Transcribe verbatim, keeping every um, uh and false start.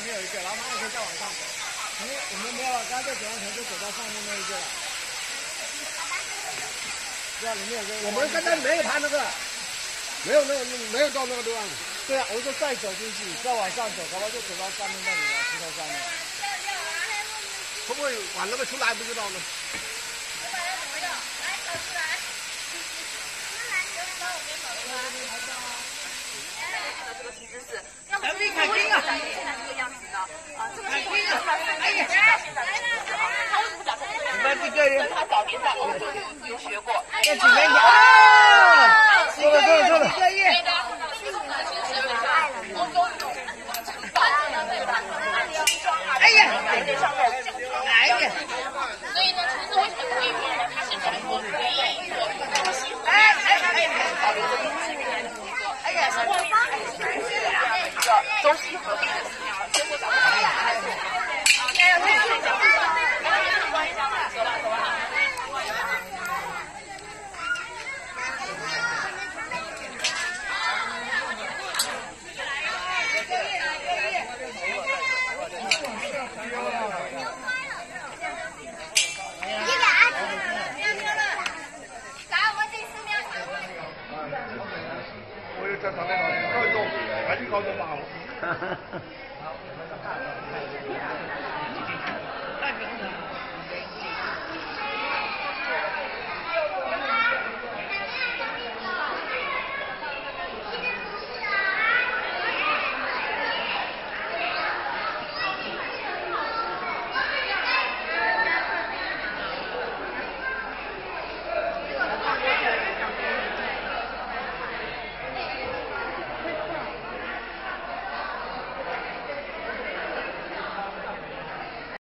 面有一个，然后马上可以再往上走。因为我们没有，刚才在走上城就走到上面那一个了。对啊，里面有个。我们刚才没有爬那个，没有那个没有到那个地方。对啊，我就再走进去，再往上走，搞不好就走到上面那里了，石头上面。会不会往那个出来不知道呢？ 这个其实是，要么是看现在这个样子呢，啊，这个是从现在现在现在的形式哈，他为什么讲成这个样子？跟他早年在欧洲有有学过。 要几年前啊？对了对了对了。 所以大家看到这种呢，其实是欧洲这种城堡啊，对吧？轻装啊，哎呀，有点像那种旧装哎呀。所以呢，其实为什么可以说呢？它是全国唯一一个中西合璧的保留着中西原来的风格。哎呀，是外面还是这样的一个中西合璧的寺庙，结果咱们看看。好，现在要去睡觉。来来来，关一下门，走吧走吧。 我有在上面高中，还是高中吧？